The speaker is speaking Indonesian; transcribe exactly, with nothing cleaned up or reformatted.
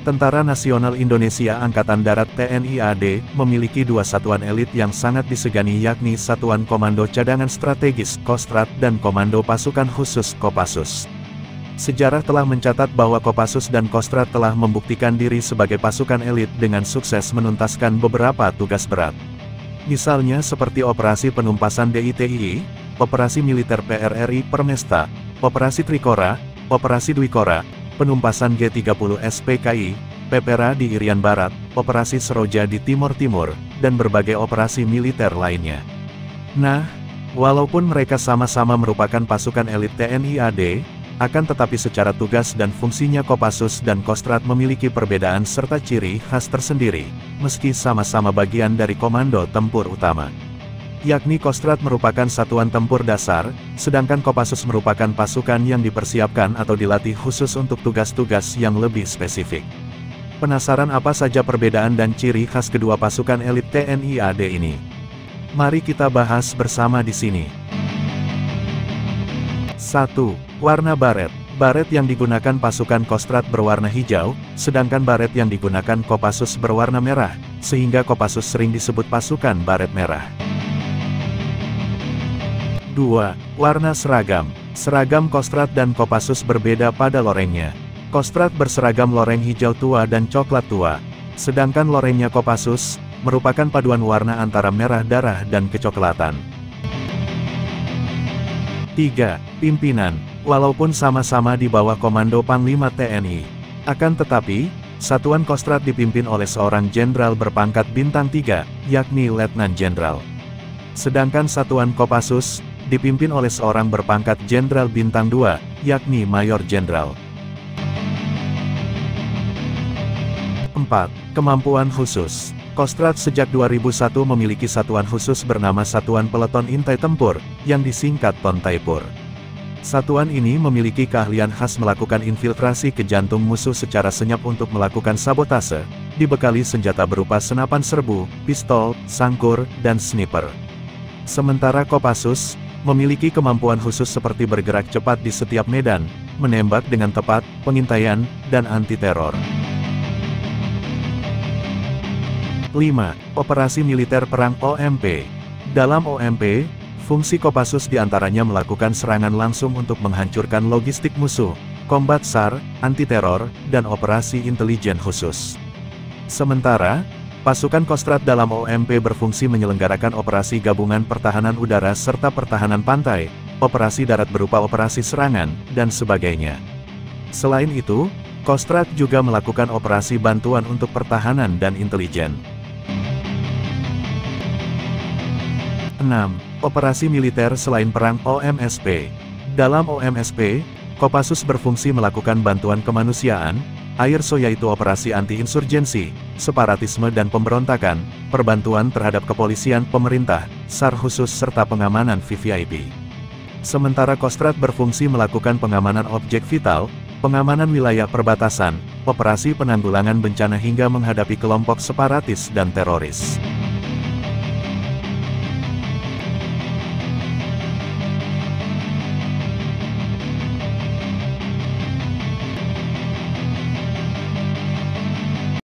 Tentara Nasional Indonesia Angkatan Darat T N I A D, memiliki dua satuan elit yang sangat disegani yakni Satuan Komando Cadangan Strategis Kostrad dan Komando Pasukan Khusus Kopassus. Sejarah telah mencatat bahwa Kopassus dan Kostrad telah membuktikan diri sebagai pasukan elit dengan sukses menuntaskan beberapa tugas berat. Misalnya seperti Operasi Penumpasan D I T I I, Operasi Militer P R R I Permesta, Operasi Trikora, Operasi Dwikora, Penumpasan G tiga puluh S P K I, Pepera di Irian Barat, Operasi Seroja di Timur Timur, dan berbagai operasi militer lainnya. Nah, walaupun mereka sama-sama merupakan pasukan elit T N I A D, akan tetapi secara tugas dan fungsinya Kopassus dan Kostrad memiliki perbedaan serta ciri khas tersendiri, meski sama-sama bagian dari Komando Tempur Utama. Yakni Kostrad merupakan satuan tempur dasar, sedangkan Kopassus merupakan pasukan yang dipersiapkan atau dilatih khusus untuk tugas-tugas yang lebih spesifik. Penasaran apa saja perbedaan dan ciri khas kedua pasukan elit T N I A D ini? Mari kita bahas bersama di sini. satu. Warna baret. Baret yang digunakan pasukan Kostrad berwarna hijau, sedangkan baret yang digunakan Kopassus berwarna merah, sehingga Kopassus sering disebut pasukan baret merah. dua. Warna seragam. Seragam Kostrad dan Kopassus berbeda pada lorengnya. Kostrad berseragam loreng hijau tua dan coklat tua, sedangkan lorengnya Kopassus merupakan paduan warna antara merah darah dan kecoklatan. tiga. Pimpinan. Walaupun sama-sama di bawah komando Panglima T N I, akan tetapi, Satuan Kostrad dipimpin oleh seorang jenderal berpangkat bintang tiga, yakni Letnan Jenderal. Sedangkan Satuan Kopassus dipimpin oleh seorang berpangkat Jenderal Bintang dua, yakni Mayor Jenderal. empat. Kemampuan khusus. Kostrad sejak dua ribu satu memiliki satuan khusus bernama Satuan Peleton Intai Tempur, yang disingkat Tontaipur. Satuan ini memiliki keahlian khas melakukan infiltrasi ke jantung musuh secara senyap untuk melakukan sabotase, dibekali senjata berupa senapan serbu, pistol, sangkur, dan sniper. Sementara Kopassus memiliki kemampuan khusus seperti bergerak cepat di setiap medan, menembak dengan tepat, pengintaian, dan anti-teror. lima. Operasi Militer Perang O M P. Dalam O M P, fungsi Kopassus diantaranya melakukan serangan langsung untuk menghancurkan logistik musuh, kombat S A R, anti-teror, dan operasi intelijen khusus. Sementara, pasukan Kostrad dalam O M P berfungsi menyelenggarakan operasi gabungan pertahanan udara serta pertahanan pantai, operasi darat berupa operasi serangan, dan sebagainya. Selain itu, Kostrad juga melakukan operasi bantuan untuk pertahanan dan intelijen. enam. Operasi militer selain perang O M S P. Dalam O M S P, Kopassus berfungsi melakukan bantuan kemanusiaan, A I R S O yaitu operasi anti-insurgensi, separatisme dan pemberontakan, perbantuan terhadap kepolisian pemerintah, S A R khusus serta pengamanan V V I P. Sementara Kostrad berfungsi melakukan pengamanan objek vital, pengamanan wilayah perbatasan, operasi penanggulangan bencana hingga menghadapi kelompok separatis dan teroris.